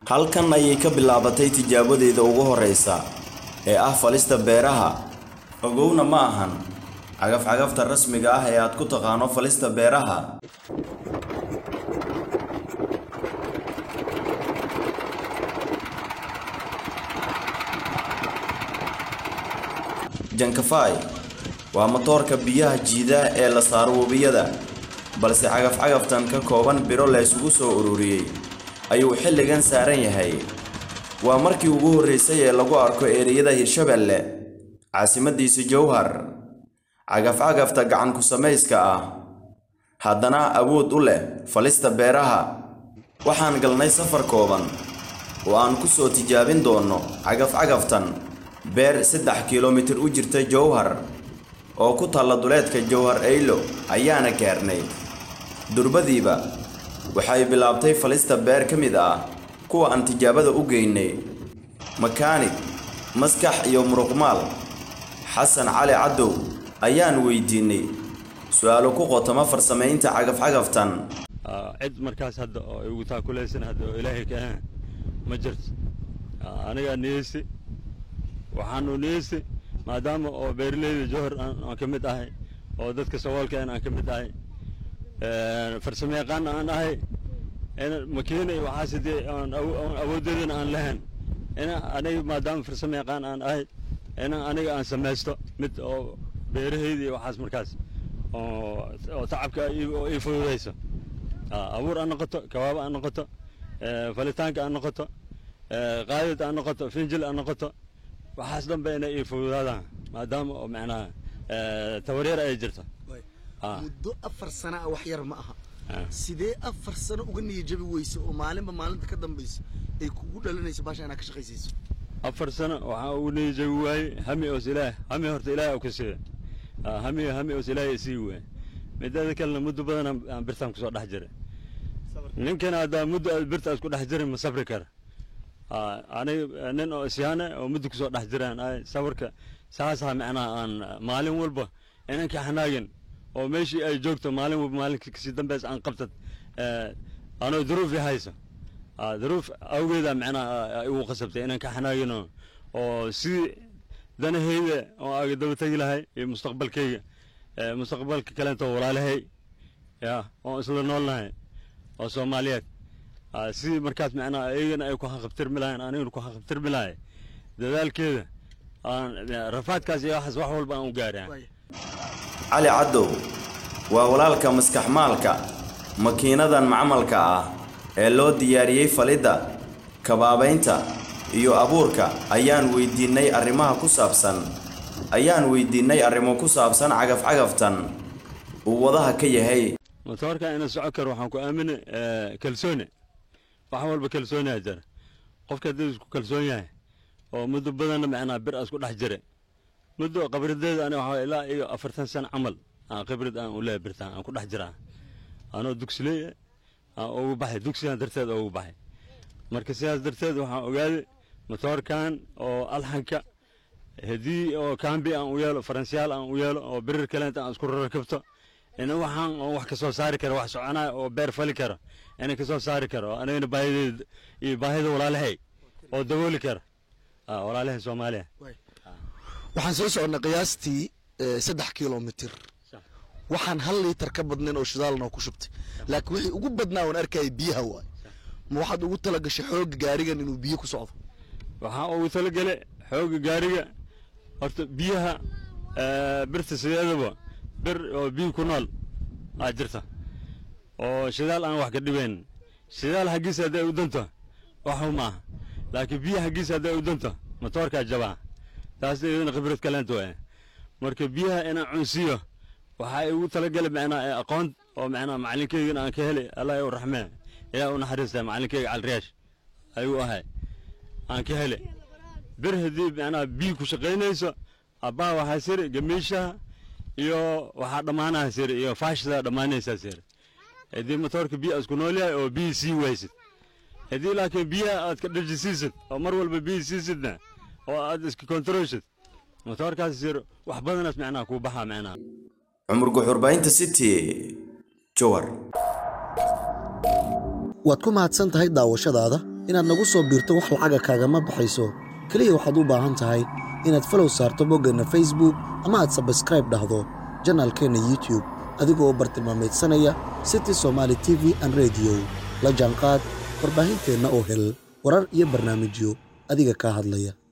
halkan ayay ka bilaabatay tijaabadeeda ugu horeysa ee ah falista beeraha. ogowna ma ahan cagaf-cagafta rasmiga ah ee aad ku taqaano falista beeraha. Jankafay waa matoorka biyaha jiida ee la saaro webiyada, balse cagaf-cagaftan ka kooban biro la isugu soo ururiyay ayuu xilligan saaran yahay. waa markii ugu horeysay ee lagu arko ereyada Hirshabelle, caasimadiisa Jowhar. cagaf-cagafta gacan ku samayska ah haddana awood u leh falista beeraha. waxaan galnay safar kooban oo aan ku soo tijaabin doono cagaf-cagaftan beer 3 kiiloomitir u jirta Jowhar oo ku taalla duleedka Jowhar Eylo ayaana gaarnay. durbadiiba waxay bilaabtay falista beer ka mid ah kuwa aan tijaabada u geynay. makaanig, maskax iyo muruqmaal Xasan Cali Cadow ayaan weydiinay su'aalo ku qotoma farsamaynta cagaf-cagaftan. cid markaas hadda oo igu taakulaysan hadda oo Ilaahay ka ah ma jirto. aniga niisi waxaan u niisi maadaama oo beerleyda Jowhar aan ka mid ahay oo dadka sawaalka aan ka mid ahay farsamayaqaan aan ahay makiinay waxa sidii aan awoodeedana aan lahayn aniga maadaama farsamayaqaan aan ahay aniga aan samaysto mid oo beeraheedii waxaas markaas oo tacabka ay fududeyso. abuur aan noqoto, kawaab aan noqoto, falitaanka aan noqoto, qaadid aan noqoto, finjil aan noqoto, waxaas dhanba inay ay fududaadaan maadaama oo macnaha tawareer ay jirto. muddo 4 sano wax yar ma aha. sidee 4 sano uga niyajabi weyso oo maalinta ka dambayso ay kugu dhalanayso baasha inaad ka shaqaysiiso? 4 sano waxa uu niyajabi waayay hami oo Ilaahay, hami horta Ilaahay ku siiyay. hami oo Ilaahay sii waayay. midada kale muddo badan aan birtaan ku soo dhex jiray. ninkan hada muddo birtaas ku dhex jiray ma sabri kara. nin oo siyaana oo muddo ku soo dhex jiraan ay sawirka saasa macnaha aan maalin walba inaan ka xanaagin oo meeshii ay joogto maalin walba maalinka si dambeys aan qabtad ana duruuf hayso. duruuf awgeeda macnaha ay ugu qasabtay inaan ka xanaagino oo si danaheyda oo ay daba tagi lahay iyo mustaqbalkayga mustaqbalka kale inta walaalahay oo isla noolnahay oo Soomaaliyeed si markaas macnaha ayagana ay ku xaqabtir milaan aniguna ku xaqabtir milaay dadaalkeeda aan rafaadkaas iyo wax walba aan u gaaray. Cali Cadow waa walaalka maskaxmaalka makiinadan macmalka ah ee loo diyaariyay falida, kabaabaynta iyo abuurka. ayaan weydiinay arrimo ku saabsan cagaf-cagaftan uu wadaha ka yahay. matoorka ina socokar waxaan ku aaminay kalsooni. wax walba kalsooni jira. qofka hadii isku kalsoon yahay oo muddo badan macnaha bir isku dhex jiray muddo khibradeeda ana waxa ilaa iyo 40 sano camal khibrad aan u leeyahay birtaan aan ku dhex jiraa anoo dugsileey oo u baxay dugsigan darteed oo u baxay. marka sidaas darteed waxaan ogaaday matoorkan oo alxanka hadii oo kaambi aan u yeelo faransiyaal aan u yeelo oo birir kale aan isku rakabto ina waxaan wax ka soo saari karo wax soconaa oo beer fali karo ina ka soo saari karo anagana baahida walaalahay oo dabooli karo walaalahay Soomaaliya. waxaan soo soconnay qiyaastii 3 kiiloomitir. waxaan 1 litir ka badnayn oo shidaalna ku shubtay laakiin wixii ugu badnaa aan arkay biyaha waay. ma waxaad ugu talagashay xoog gaarigan inuu biyo ku socdo? waxaan ugu talagalay xoog gaariga horta biyaha birta sideedaba bir oo biyo ku nool jirta oo shidaal aan wax ka dhibayn. shidaal hagiisa haday u danto wax ma aha laakiin biyaha hagiisa haday u danto matoorka jabaa taas iyadana khibrad kale inta way. marka biyaha inaan cunsiyo waxa ay ugu talagalay macnaha aqoon oo macnaha macallinkeyga aan ka helay Allah uu raxmee ilaa uu naxariistay macallinkeyga Cali Riyaash ayuu ahay aan ka helay bir hadii macnaha biyo ku shaqeynayso abaa waxa sir gamiisha iyo waxa dhamaanaha sir iyo faashida dhamaanaysa sir hadii matoorka biyo isku nool yahay oo biyo sii waysid hadii laakiin biyo aad ka dhajisiisid oo mar walba biyo siisidna oo aad isku controlshid matoorkaas sir wax badan macnaha ku baxa macnaha. Cumar Guxurbaynta City Jowhar. waad ku mahadsan tahay daawashadaada inaad nagu soo biirto wax lacaga kaagama baxayso. Kaliya waxaad u baahan tahay inaad follow saarto boggeenna Facebook ama aad subscribe dhahdo channelkeena YouTube adigoo bartilmaameedsanaya City Somali TV and Radio. La jaanqaad warbaahinteena oo hel warar iyo barnaamijyo adiga ka hadlaya.